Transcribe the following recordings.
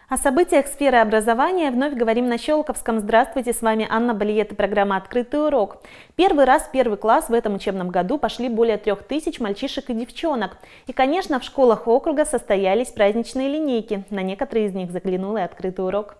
О событиях сферы образования вновь говорим на Щелковском. Здравствуйте, с вами Анна Балиет и программа «Открытый урок». Первый раз в первый класс в этом учебном году пошли более 3000 мальчишек и девчонок. И, конечно, в школах округа состоялись праздничные линейки. На некоторые из них заглянул и «Открытый урок».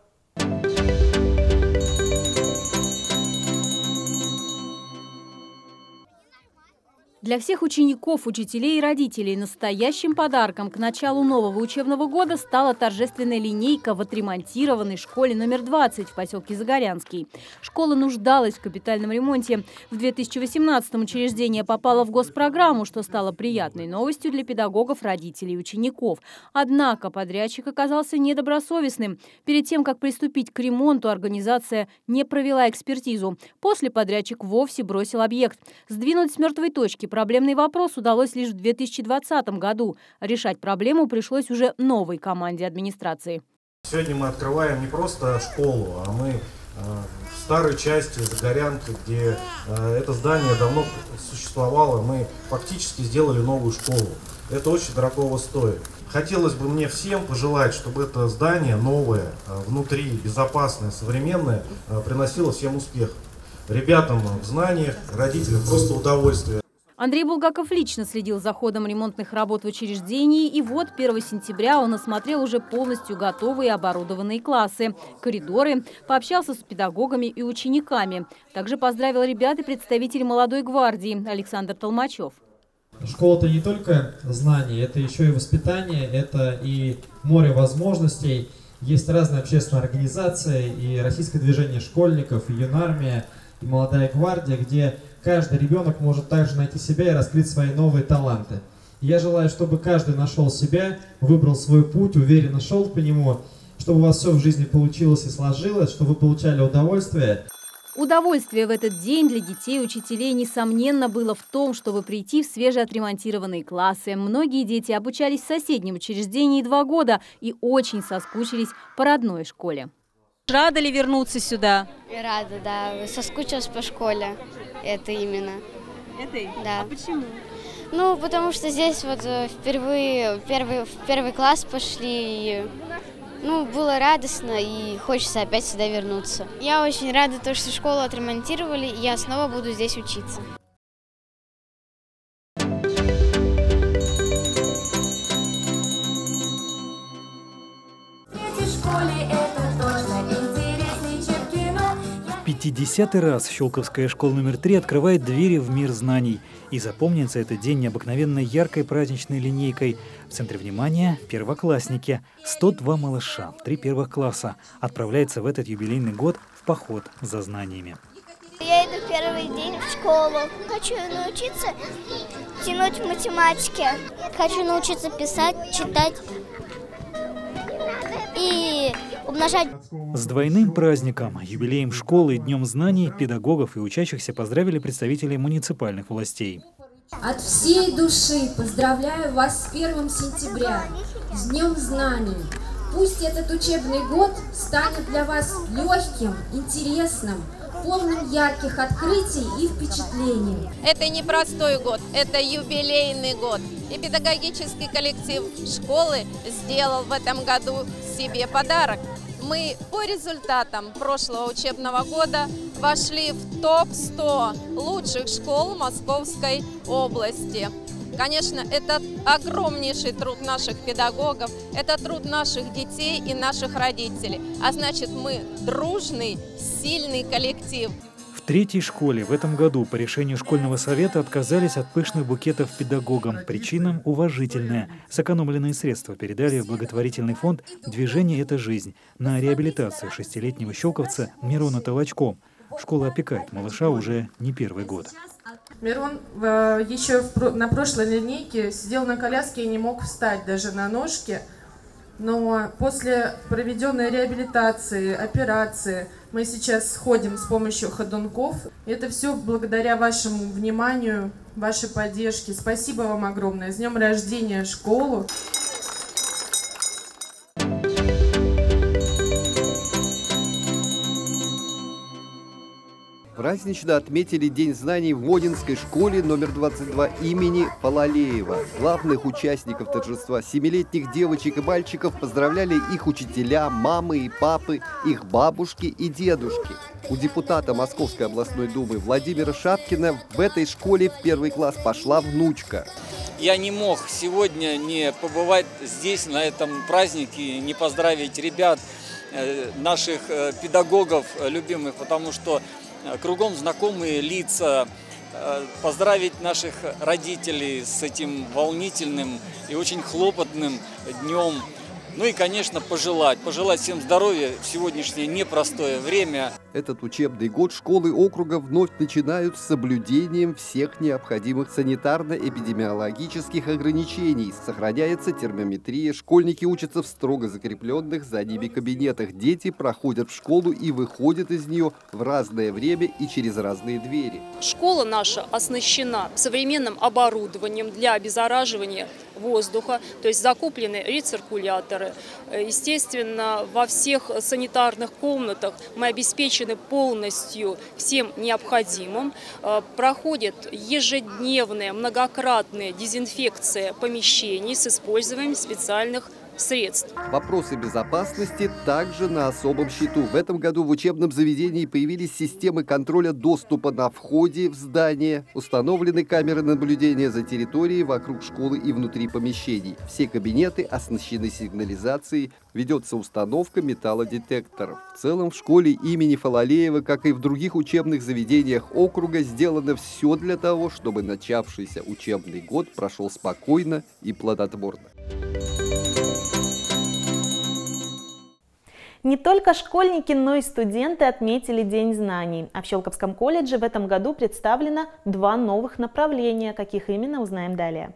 Для всех учеников, учителей и родителей настоящим подарком к началу нового учебного года стала торжественная линейка в отремонтированной школе номер 20 в поселке Загорянский. Школа нуждалась в капитальном ремонте. В 2018-м учреждение попало в госпрограмму, что стало приятной новостью для педагогов, родителей и учеников. Однако подрядчик оказался недобросовестным. Перед тем, как приступить к ремонту, организация не провела экспертизу. После подрядчик вовсе бросил объект. Сдвинуть с мертвой точки проблемный вопрос удалось лишь в 2020 году. Решать проблему пришлось уже новой команде администрации. Сегодня мы открываем не просто школу, а мы в старой части Загорянки, где это здание давно существовало, мы фактически сделали новую школу. Это очень дорогого стоит. Хотелось бы мне всем пожелать, чтобы это здание новое, внутри, безопасное, современное, приносило всем успех. Ребятам в знаниях, родителям просто удовольствие. Андрей Булгаков лично следил за ходом ремонтных работ в учреждении, и вот 1 сентября он осмотрел уже полностью готовые оборудованные классы, коридоры, пообщался с педагогами и учениками. Также поздравил ребят и представитель молодой гвардии Александр Толмачев. Школа – это не только знания, это еще и воспитание, это и море возможностей. Есть разные общественные организации, и Российское движение школьников, и Юнармия, и Молодая гвардия, где каждый ребенок может также найти себя и раскрыть свои новые таланты. Я желаю, чтобы каждый нашел себя, выбрал свой путь, уверенно шел по нему, чтобы у вас все в жизни получилось и сложилось, чтобы вы получали удовольствие. Удовольствие в этот день для детей и учителей, несомненно, было в том, чтобы прийти в свежеотремонтированные классы. Многие дети обучались в соседнем учреждении 2 года и очень соскучились по родной школе. Рада ли вернуться сюда? Рада, да. Соскучилась по школе. Это именно. Это? Да. А почему? Ну, потому что здесь вот впервые в первый класс пошли. Ну, было радостно и хочется опять сюда вернуться. Я очень рада, что школу отремонтировали, и я снова буду здесь учиться. В 50-й раз Щелковская школа номер 3 открывает двери в мир знаний. И запомнится этот день необыкновенно яркой праздничной линейкой. В центре внимания – первоклассники. 102 малыша, 3 первых класса, отправляются в этот юбилейный год в поход за знаниями. Я иду первый день в школу. Хочу научиться тянуть в математике. Хочу научиться писать, читать и умножать. С двойным праздником, юбилеем школы и Днем знаний педагогов и учащихся поздравили представители муниципальных властей. От всей души поздравляю вас с 1 сентября, с Днем знаний. Пусть этот учебный год станет для вас легким, интересным, полным ярких открытий и впечатлений. Это не простой год, это юбилейный год. И педагогический коллектив школы сделал в этом году себе подарок. Мы по результатам прошлого учебного года вошли в топ-100 лучших школ Московской области. Конечно, это огромнейший труд наших педагогов, это труд наших детей и наших родителей. А значит, мы дружный, сильный коллектив. В 3-й школе в этом году по решению школьного совета отказались от пышных букетов педагогам. Причина уважительная. Сэкономленные средства передали в благотворительный фонд «Движение – это жизнь» на реабилитацию 6-летнего щелковца Мирона Толочко. Школа опекает малыша уже не 1-й год. Мирон еще на прошлой линейке сидел на коляске и не мог встать даже на ножки. Но после проведенной реабилитации, операции, мы сейчас ходим с помощью ходунков. Это все благодаря вашему вниманию, вашей поддержке. Спасибо вам огромное. С днем рождения школу! Празднично отметили День знаний в Модинской школе номер 22 имени Фалалеева. Главных участников торжества, 7-летних девочек и мальчиков, поздравляли их учителя, мамы и папы, их бабушки и дедушки. У депутата Московской областной думы Владимира Шапкина в этой школе в 1 класс пошла внучка. Я не мог сегодня не побывать здесь, на этом празднике, не поздравить ребят, наших педагогов любимых, потому что кругом знакомые лица, поздравить наших родителей с этим волнительным и очень хлопотным днем. Ну и, конечно, пожелать всем здоровья в сегодняшнее непростое время. Этот учебный год школы округа вновь начинают с соблюдением всех необходимых санитарно-эпидемиологических ограничений. Сохраняется термометрия, школьники учатся в строго закрепленных за ними кабинетах. Дети проходят в школу и выходят из нее в разное время и через разные двери. Школа наша оснащена современным оборудованием для обеззараживания воздуха, то есть закуплены рециркуляторы. Естественно, во всех санитарных комнатах мы обеспечены полностью всем необходимым. Проходит ежедневная, многократная дезинфекция помещений с использованием специальных средств. Вопросы безопасности также на особом счету. В этом году в учебном заведении появились системы контроля доступа на входе в здание, установлены камеры наблюдения за территорией вокруг школы и внутри помещений. Все кабинеты оснащены сигнализацией, ведется установка металлодетекторов. В целом в школе имени Фалалеева, как и в других учебных заведениях округа, сделано все для того, чтобы начавшийся учебный год прошел спокойно и плодотворно. Не только школьники, но и студенты отметили День знаний. А в Щелковском колледже в этом году представлено 2 новых направления. Каких именно, узнаем далее.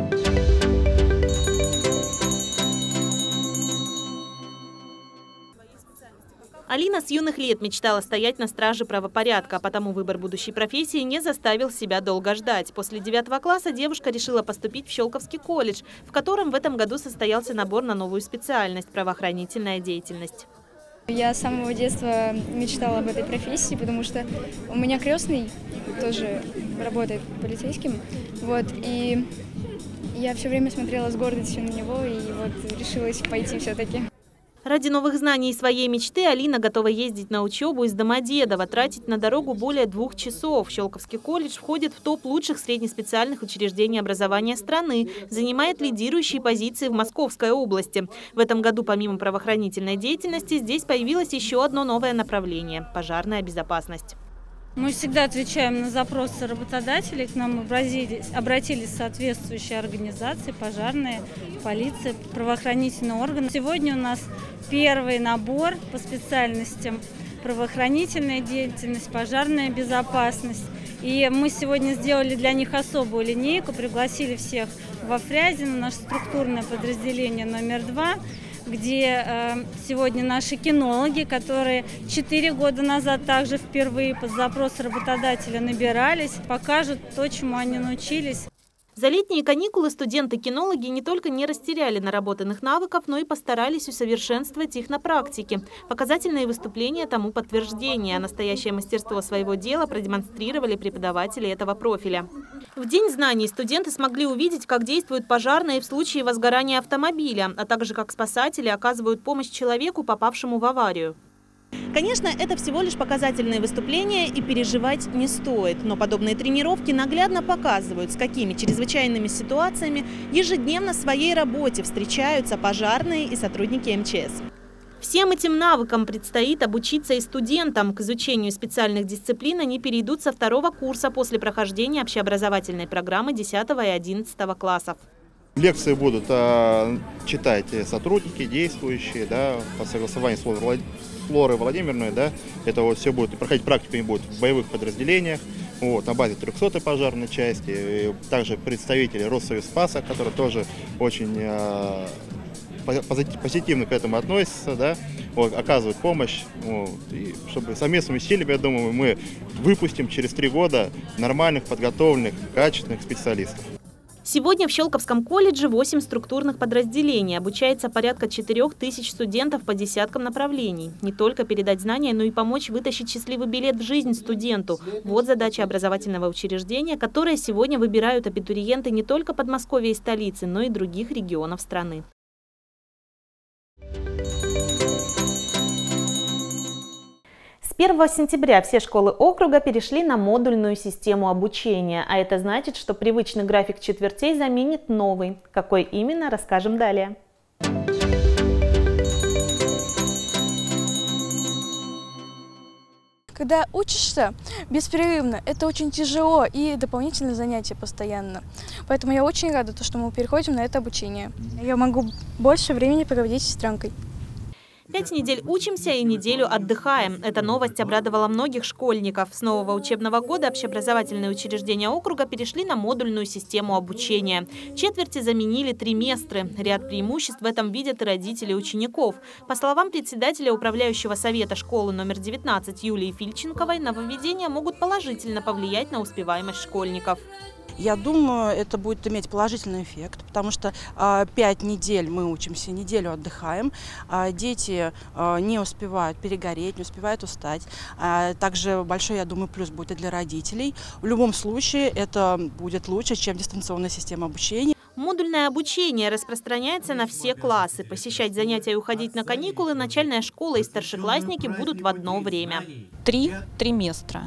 Алина с юных лет мечтала стоять на страже правопорядка, а потому выбор будущей профессии не заставил себя долго ждать. После 9 класса девушка решила поступить в Щелковский колледж, в котором в этом году состоялся набор на новую специальность – правоохранительная деятельность. Я с самого детства мечтала об этой профессии, потому что у меня крестный тоже работает полицейским, и я все время смотрела с гордостью на него и решилась пойти все-таки. Ради новых знаний и своей мечты Алина готова ездить на учебу из Домодедово, тратить на дорогу более 2 часов. Щелковский колледж входит в топ лучших среднеспециальных учреждений образования страны, занимает лидирующие позиции в Московской области. В этом году помимо правоохранительной деятельности здесь появилось еще одно новое направление – пожарная безопасность. Мы всегда отвечаем на запросы работодателей. К нам обратились соответствующие организации, пожарные, полиция, правоохранительные органы. Сегодня у нас первый набор по специальностям правоохранительная деятельность, пожарная безопасность. И мы сегодня сделали для них особую линейку, пригласили всех во Фрязино, наше структурное подразделение номер 2, где сегодня наши кинологи, которые 4 года назад также впервые под запрос работодателя набирались, покажут то, чему они научились. За летние каникулы студенты-кинологи не только не растеряли наработанных навыков, но и постарались усовершенствовать их на практике. Показательные выступления тому подтверждение. Настоящее мастерство своего дела продемонстрировали преподаватели этого профиля. В День знаний студенты смогли увидеть, как действуют пожарные в случае возгорания автомобиля, а также как спасатели оказывают помощь человеку, попавшему в аварию. Конечно, это всего лишь показательные выступления и переживать не стоит. Но подобные тренировки наглядно показывают, с какими чрезвычайными ситуациями ежедневно в своей работе встречаются пожарные и сотрудники МЧС. Всем этим навыкам предстоит обучиться и студентам. К изучению специальных дисциплин они перейдут со 2-го курса после прохождения общеобразовательной программы 10 и 11 классов. Лекции будут читать сотрудники, действующие, по согласованию с Флорой Владимировной, это все будет проходить практику, не будет в боевых подразделениях, на базе 300-й пожарной части, и также представители Россоюзспаса, которые тоже очень позитивно к этому относятся, оказывают помощь, и чтобы совместными усилиями, я думаю, мы выпустим через 3 года нормальных, подготовленных, качественных специалистов. Сегодня в Щелковском колледже 8 структурных подразделений. Обучается порядка 4000 студентов по десяткам направлений. Не только передать знания, но и помочь вытащить счастливый билет в жизнь студенту. Вот задача образовательного учреждения, которое сегодня выбирают абитуриенты не только Подмосковья и столицы, но и других регионов страны. С 1 сентября все школы округа перешли на модульную систему обучения, а это значит, что привычный график четвертей заменит новый. Какой именно, расскажем далее. Когда учишься беспрерывно, это очень тяжело и дополнительные занятия постоянно. Поэтому я очень рада, что мы переходим на это обучение. Я могу больше времени проводить с сестренкой. 5 недель учимся и неделю отдыхаем. Эта новость обрадовала многих школьников. С нового учебного года общеобразовательные учреждения округа перешли на модульную систему обучения. Четверти заменили триместры. Ряд преимуществ в этом видят и родители учеников. По словам председателя управляющего совета школы номер 19 Юлии Фильченковой, нововведения могут положительно повлиять на успеваемость школьников. Я думаю, это будет иметь положительный эффект, потому что 5 недель мы учимся, неделю отдыхаем. Дети не успевают перегореть, не успевают устать. Также большой, я думаю, плюс будет и для родителей. В любом случае это будет лучше, чем дистанционная система обучения. Модульное обучение распространяется на все классы. Посещать занятия и уходить на каникулы начальная школа и старшеклассники будут в одно время. 3 триместра.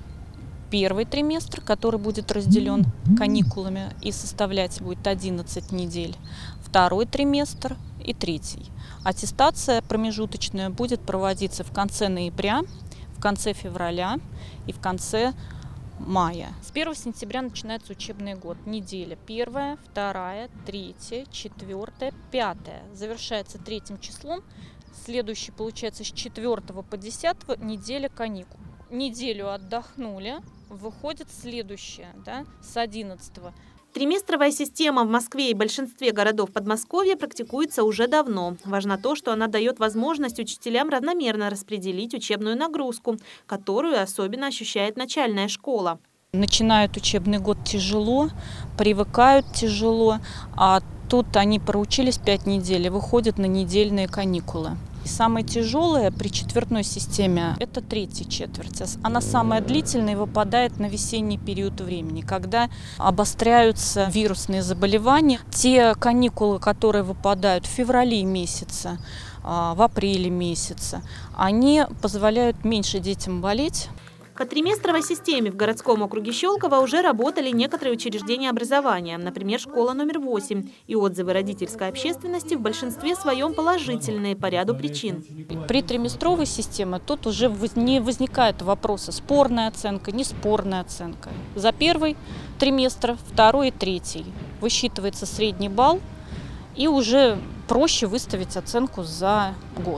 Первый триместр, который будет разделен каникулами и составлять будет 11 недель. Второй триместр и третий. Аттестация промежуточная будет проводиться в конце ноября, в конце февраля и в конце мая. С 1 сентября начинается учебный год. Неделя 1, 2, 3, 4, 5. Завершается 3 числом. Следующий, получается, с 4 по 10 неделя каникул. Неделю отдохнули, выходит следующее, да, с 11. Триместровая система в Москве и большинстве городов Подмосковья практикуется уже давно. Важно то, что она дает возможность учителям равномерно распределить учебную нагрузку, которую особенно ощущает начальная школа. Начинают учебный год тяжело, привыкают тяжело, а тут они проучились 5 недель и выходят на недельные каникулы. И самое тяжелое при четвертной системе – это 3-я четверть. Она самая длительная и выпадает на весенний период времени, когда обостряются вирусные заболевания. Те каникулы, которые выпадают в феврале месяце, в апреле месяце, они позволяют меньше детям болеть. По триместровой системе в городском округе Щелково уже работали некоторые учреждения образования, например, школа номер 8. И отзывы родительской общественности в большинстве своем положительные по ряду причин. При триместровой системе тут уже не возникает вопроса спорная оценка, не спорная оценка. За первый триместр, второй и третий высчитывается средний балл и уже проще выставить оценку за год.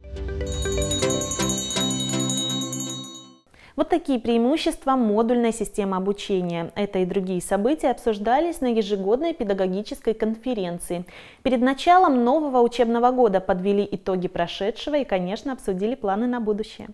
Вот такие преимущества модульной системы обучения. Это и другие события обсуждались на ежегодной педагогической конференции. Перед началом нового учебного года подвели итоги прошедшего и, конечно, обсудили планы на будущее.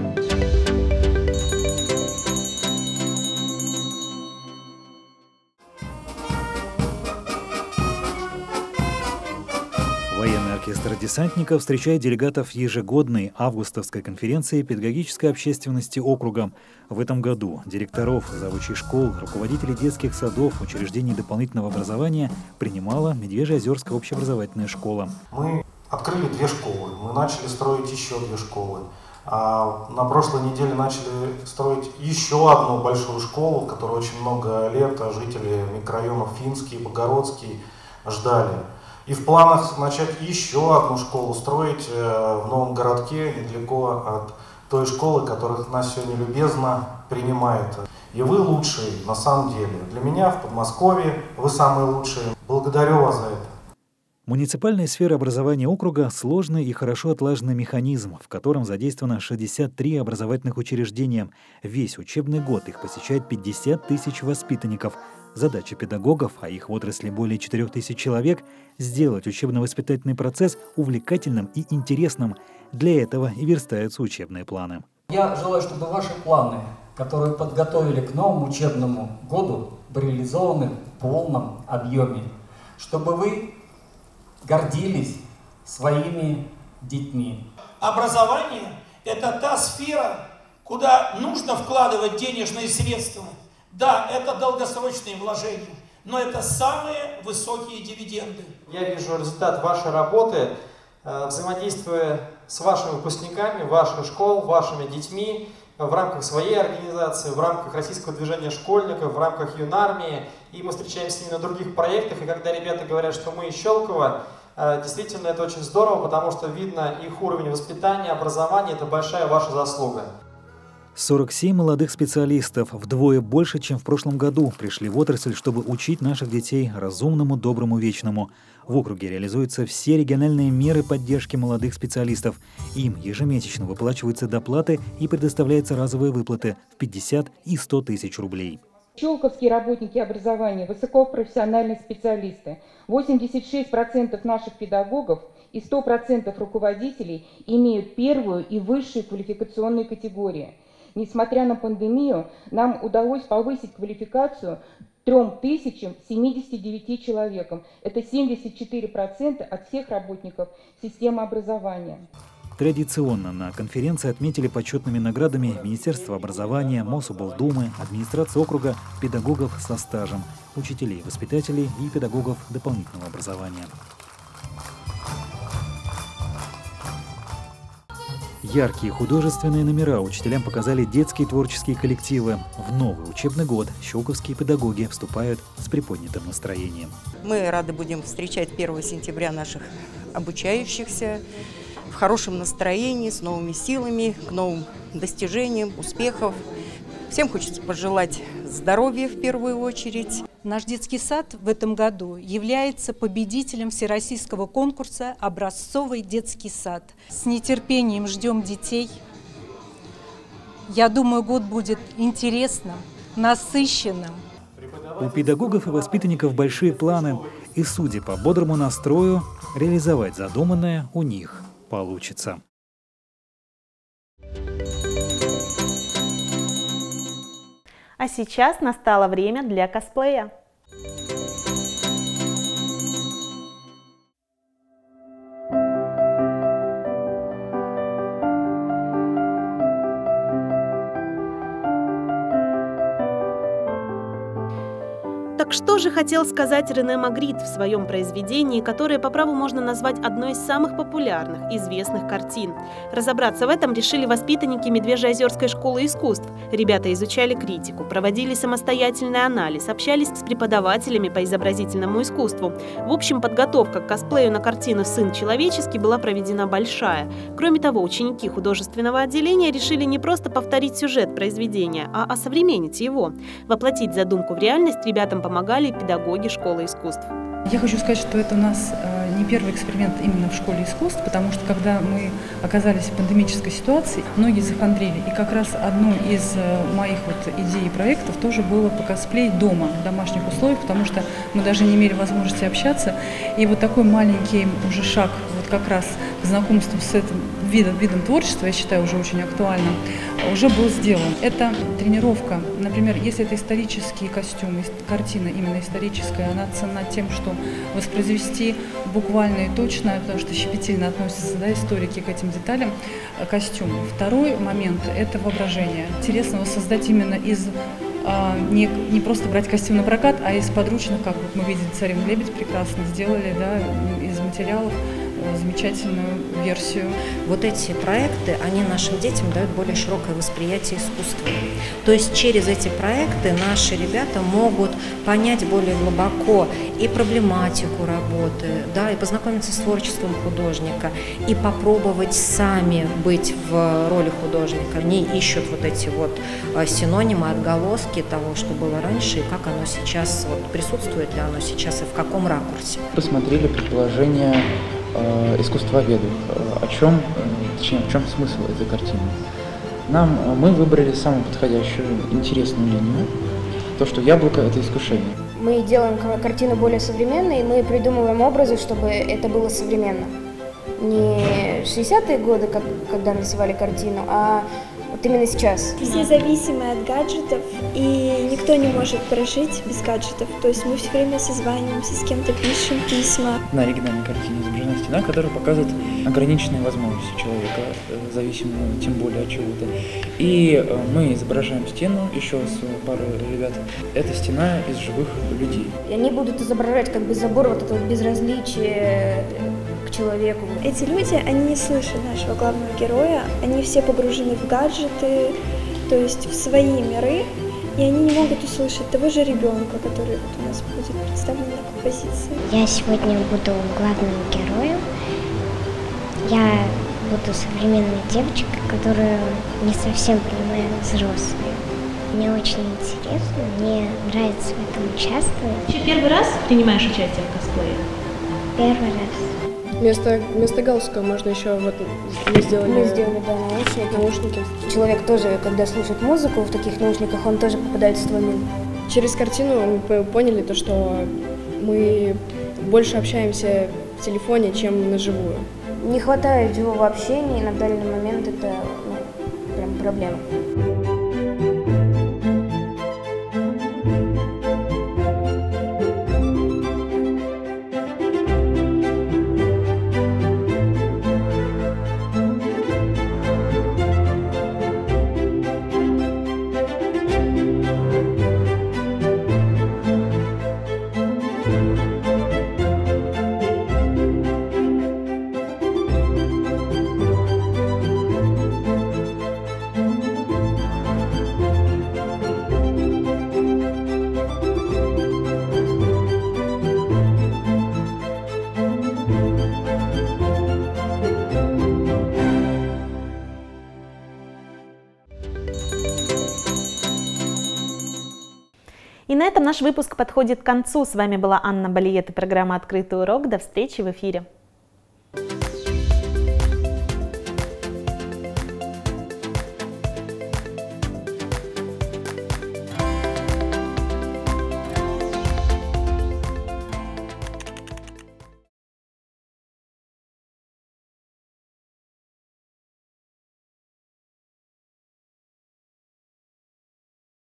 Военный оркестр десантников встречает делегатов ежегодной августовской конференции педагогической общественности округа. В этом году директоров, завучей школ, руководителей детских садов, учреждений дополнительного образования принимала Медвежьеозерская общеобразовательная школа. Мы открыли 2 школы, мы начали строить еще 2 школы. А на прошлой неделе начали строить еще одну большую школу, в которой очень много лет жители микрорайонов Финский, Богородский ждали. И в планах начать еще одну школу строить в новом городке, недалеко от той школы, которых нас сегодня любезно принимает. И вы лучшие, на самом деле. Для меня в Подмосковье вы самые лучшие. Благодарю вас за это. Муниципальная сфера образования округа – сложный и хорошо отлаженный механизм, в котором задействовано 63 образовательных учреждения. Весь учебный год их посещает 50 тысяч воспитанников. Задача педагогов, а их в отрасли более 4000 человек, сделать учебно-воспитательный процесс увлекательным и интересным. Для этого и верстаются учебные планы. Я желаю, чтобы ваши планы, которые подготовили к новому учебному году реализованы в полном объеме, чтобы вы гордились своими детьми. Образование – это та сфера, куда нужно вкладывать денежные средства. Да, это долгосрочные вложения, но это самые высокие дивиденды. Я вижу результат вашей работы, взаимодействуя с вашими выпускниками, ваших школ, вашими детьми, в рамках своей организации, в рамках Российского движения школьников, в рамках Юнармии. И мы встречаемся с ними на других проектах, и когда ребята говорят, что мы из Щелково, действительно это очень здорово, потому что видно их уровень воспитания, образования, это большая ваша заслуга. 47 молодых специалистов, вдвое больше, чем в прошлом году, пришли в отрасль, чтобы учить наших детей разумному, доброму, вечному. В округе реализуются все региональные меры поддержки молодых специалистов. Им ежемесячно выплачиваются доплаты и предоставляются разовые выплаты в 50 и 100 тысяч рублей. Щелковские работники образования, высокопрофессиональные специалисты. 86% наших педагогов и 100% руководителей имеют первую и высшую квалификационные категории. Несмотря на пандемию, нам удалось повысить квалификацию 3079 человекам. Это 74% от всех работников системы образования. Традиционно на конференции отметили почетными наградами Министерство образования, Мособлдумы, администрация округа, педагогов со стажем, учителей, воспитателей и педагогов дополнительного образования. Яркие художественные номера учителям показали детские творческие коллективы. В новый учебный год щелковские педагоги вступают с приподнятым настроением. Мы рады будем встречать 1 сентября наших обучающихся в хорошем настроении, с новыми силами, к новым достижениям, успехов. Всем хочется пожелать здоровья в первую очередь. Наш детский сад в этом году является победителем всероссийского конкурса «Образцовый детский сад». С нетерпением ждем детей. Я думаю, год будет интересным, насыщенным. У педагогов и воспитанников большие планы, и, судя по бодрому настрою, реализовать задуманное у них получится. А сейчас настало время для косплея. Так что же хотел сказать Рене Магрит в своем произведении, которое по праву можно назвать одной из самых популярных, известных картин? Разобраться в этом решили воспитанники Медвежьеозерской школы искусств. Ребята изучали критику, проводили самостоятельный анализ, общались с преподавателями по изобразительному искусству. В общем, подготовка к косплею на картину «Сын человеческий» была проведена большая. Кроме того, ученики художественного отделения решили не просто повторить сюжет произведения, а осовременить его. Воплотить задумку в реальность ребятам помогали педагоги школы искусств. Я хочу сказать, что это у нас не первый эксперимент именно в школе искусств, потому что когда мы оказались в пандемической ситуации, многие захандрили. И как раз одну из моих идей и проектов тоже было покосплеить дома, в домашних условиях, потому что мы даже не имели возможности общаться. И вот такой маленький уже шаг вот как раз к знакомству с этим видом творчества, я считаю, уже очень актуальным, уже был сделан. Это тренировка. Например, если это исторический костюм, картина именно историческая, она ценна тем, что воспроизвести буквально и точно, потому что щепетильно относятся, да, историки к этим деталям, костюм. Второй момент – это воображение. Интересно воссоздать именно из не просто брать костюм на прокат, а из подручных, как вот мы видели, «Царевну лебедь» прекрасно сделали, да, из материалов замечательную версию. Вот эти проекты, они нашим детям дают более широкое восприятие искусства. То есть через эти проекты наши ребята могут понять более глубоко и проблематику работы, да, и познакомиться с творчеством художника, и попробовать сами быть в роли художника. Они ищут вот эти вот синонимы, отголоски того, что было раньше, и как оно сейчас, вот, присутствует ли оно сейчас, и в каком ракурсе. Посмотрели предположение искусствоведов, в чем смысл этой картины. Мы выбрали самую подходящую, интересную линию, то, что яблоко – это искушение. Мы делаем картину более современной, и мы придумываем образы, чтобы это было современно. Не 60-е годы, когда нарисовали картину, а вот вот именно сейчас. Все зависимы от гаджетов, и никто не может прожить без гаджетов. То есть мы все время созваниваемся, с кем-то пишем письма. На оригинальной картине изображена стена, которая показывает ограниченные возможности человека, зависимого тем более от чего-то. И мы изображаем стену, еще с парой ребят. Это стена из живых людей. И они будут изображать как бы забор вот этого безразличия к человеку. Эти люди, они не слышат нашего главного героя, они все погружены в гаджеты, то есть в свои миры, и они не могут услышать того же ребенка, который вот у нас будет представлен на композиции. Я сегодня буду главным героем. Я буду современной девочкой, которая не совсем понимает взрослые. Мне очень интересно, мне нравится в этом участвовать. Первый раз принимаешь участие в косплее? Первый раз. Вместо галстука можно еще вот мы сделали, да, наушники. Человек тоже, когда слушает музыку в таких наушниках, он тоже попадает в твой мир. Через картину мы поняли то, что мы больше общаемся в телефоне, чем наживую. Не хватает живого общения, и на данный момент это прям проблема. И на этом наш выпуск подходит к концу. С вами была Анна Балиет и программа «Открытый урок». До встречи в эфире.